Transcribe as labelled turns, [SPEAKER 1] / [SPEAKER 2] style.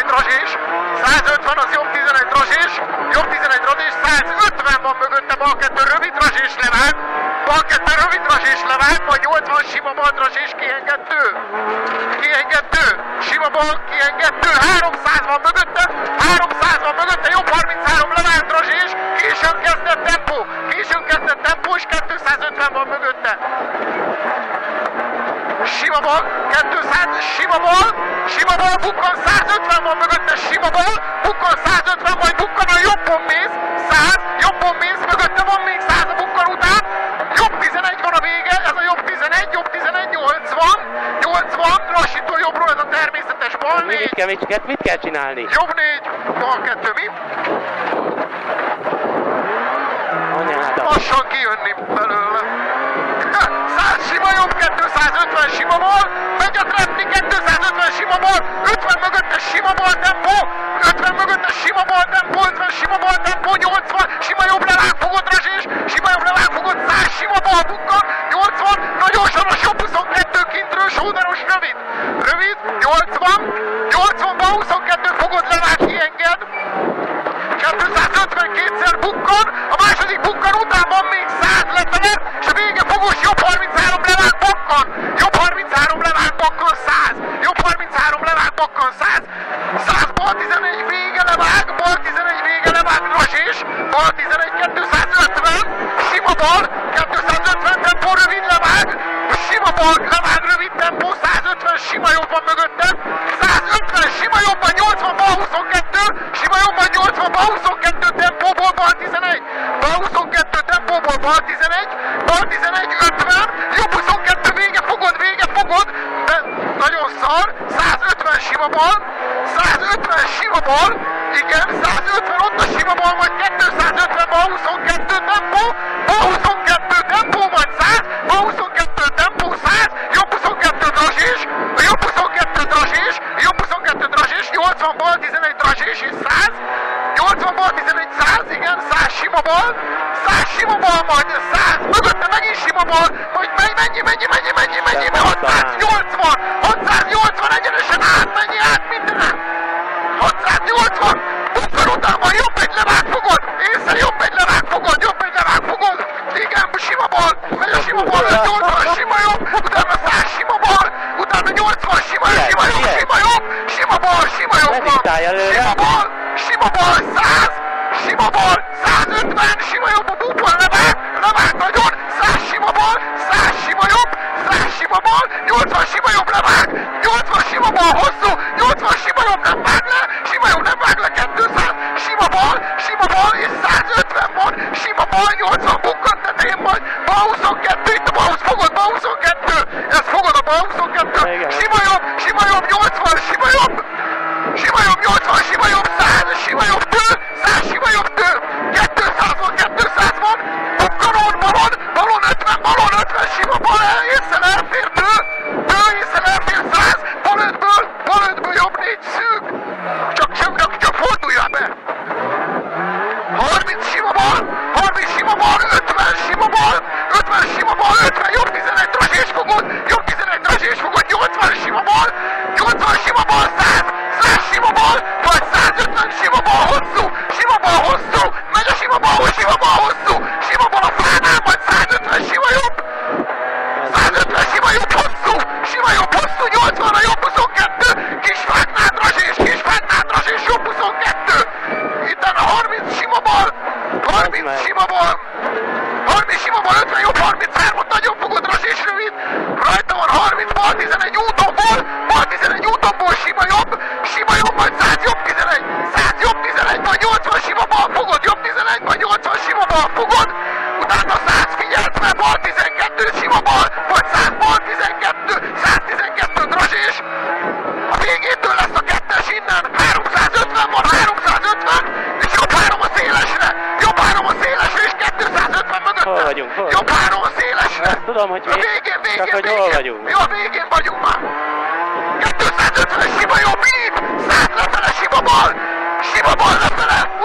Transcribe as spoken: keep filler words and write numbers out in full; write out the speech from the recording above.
[SPEAKER 1] Rozsis, százötven az jobb tizenegy Rozsis, jobb tizenegy Rozsis, százötven van mögötte, bal kettő rövid Rozsis levág, bal kettő rövid Rozsis levág, majd nyolcvan sima bal Rozsis kiengedő, kiengedő, sima bal kiengedő, háromszáz van mögötte, háromszáz van mögötte, jobb harminchárom levág Rozsis, későn kezdett tempó, későn kezdett tempó, és kétszázötven van mögötte. Sima bal, kétszáz, sima bal, sima bal, bukkan százötven van mögötte, sima bal, bukkan százötven, majd bukkan a jobbon mész, száz, jobbon mész, mögötte van még száz a bukkan után, jobb tizenegy van a vége, ez a jobb tizenegy, jobb tizenegy, nyolcvan, nyolcvan, lassító jobbról ez a természetes bal négy.
[SPEAKER 2] Mit kell, mit, mit kell csinálni?
[SPEAKER 1] Jobb négy, bal kettő, mi?
[SPEAKER 2] Anyáda.
[SPEAKER 1] Lassan kijönni belőle. száz sima jobb, kétszázötven sima bal, megy a trepni, kétszázötven sima bal, ötven mögötte sima bal tempó, ötven mögötte sima bal tempó, ötven sima bal tempó, nyolcvan, sima jobb levágfogott Rozsis, sima jobb levágfogott száz sima bal bukkan, nyolcvan, nagyon soros jobb huszonkettő kintről, sóderos rövid, rövid, nyolcvan, nyolcvan bal huszonkettő fogott levág, kienged, kétszázötven kétszer bukkan, a második bukkan után van még száz lefele, és a vége fogós jobb harminchárom levág bakkan, jobb harminchárom levág bakkan száz, jobb harminchárom levág bakkan száz, száz bal tizenegy vége levág, bal tizenegy vége levág Rozsis, bal tizenegy kétszázötven, sima bal, kétszázötven tempó rövid levág, sima bal levág rövid tempó, százötven sima jobb van mögötte, százötven sima jobb van, nyolcvan bal huszonkettő, sima jobb van, nyolcvan bal huszonkettő tempóból bal tizenegy, bal huszonkettő tempóból bal tizenegy, bal tizenegy ötven, jobb huszonkettő vége fogod, vége fogod, de nagyon szar, százötven sima bal, százötven sima bal, igen, százötven ott a sima bal, majd kétszázötven bal huszonkettő tempó, bal huszonkettő tempó, majd száz, bal huszonkettő tempó, száz, jobb huszonkettő Rozsis, jobb huszonkettő Rozsis, jobb huszonkettő Rozsis, nyolcvan bal tizenegy Rozsis és száz, nyolcvan bal tizenegy száz, igen, száz sima bal, száz sima bal, majd száz, mögötte megint sima bal, majd mennyi, mennyi, mennyi, mennyi, mennyi, mennyi, hatszáznyolcvan, hatszáznyolcvan egyenesen át, mennyi át mindenen, hatszáznyolcvan, bukkan után van jobb egy levágfogod, észre jobb egy levágfogod, jobb egy levágfogod, igen, sima bal, megy a sima bal, nyolcvan sima jobb, utána száz sima bal, utána nyolcvan sima, sima jobb, sima jobb, sima bal, sima jobb van, sima bal, sima bal, száz, sima bal, százötven, sima jobb a bukkan levág, levág nagyon, száz sima bal, száz sima jobb, száz sima bal, nyolcvan sima jobb levág, nyolcvan sima bal hosszú, nyolcvan sima jobb nem vág le, sima jobb nem vág le, kétszáz, sima bal, sima bal és százötven van, sima bal, nyolcvan bukkan tetején majd, bal huszonkettő, itt a bal fogod, bal huszonkettő, ez fogod a bal huszonkettő, sima jobb, sima jobb, nyolcvan, sima jobb, sima jobb, nyolcvan, sima jobb, száz, sima jobb tő, száz sima jobb tő, kétszáz van, kétszáz van, bukkanon, balon, balon ötven, balon ötven, sima bal, észre elfér tő, tő, észre elfér száz, bal ötből, bal ötből jobb négy szűk, csak csak, csak forduljál be. harminc sima bal, harminc sima bal, ötven sima bal, ötven sima bal, ötven, jobb tizenegy Rozsis fogod, jobb tizenegy Rozsis fogod, nyolcvan sima bal, nyolcvan sima bal, száz, száz sima bal, vagy százötven sima bal hosszú, sima bal hosszú, megy a sima bal, sima bal hosszú, sima bal a fánál, majd százötven sima jobb, százötven sima jobb hosszú, sima jobb hosszú, nyolcvan a jobb huszonkettő, Kisfáknád Rozsis, Kisfáknád Rozsis, jobb huszonkettő, itten a harminc sima bal, harminc sima bal, harminc sima bal, ötven jobb, harminchárom, nagyon fogod Rozsis rövid, rajta van harminc bal tizenegy útonból, bal tizenegy útonból sima jobb, sima jobb, majd száz jobb tizenegy, száz jobb tizenegy, majd nyolcvan sima bal fogod, jobb tizenegy, majd nyolcvan sima bal fogod, utána száz figyelt, mert bal tizenkettő sima bal, vagy száz bal tizenkettő, száz tizenkettő Rozsis, a végétől lesz a kettes innen, háromszázötven van, háromszázötven, és jobb három a szélesre, jobb három a szélesre, és kétszázötven mögötte,
[SPEAKER 2] hol vagyunk, hol
[SPEAKER 1] jobb három a szélesre,
[SPEAKER 2] ezt tudom, hogy
[SPEAKER 1] a végén, végén,
[SPEAKER 2] csak hogy
[SPEAKER 1] végén,
[SPEAKER 2] hol vagyunk.
[SPEAKER 1] jó, a végén vagyunk már, kétszázötven sima jobb, így, száz lefele, sima bal, sima bal lefele,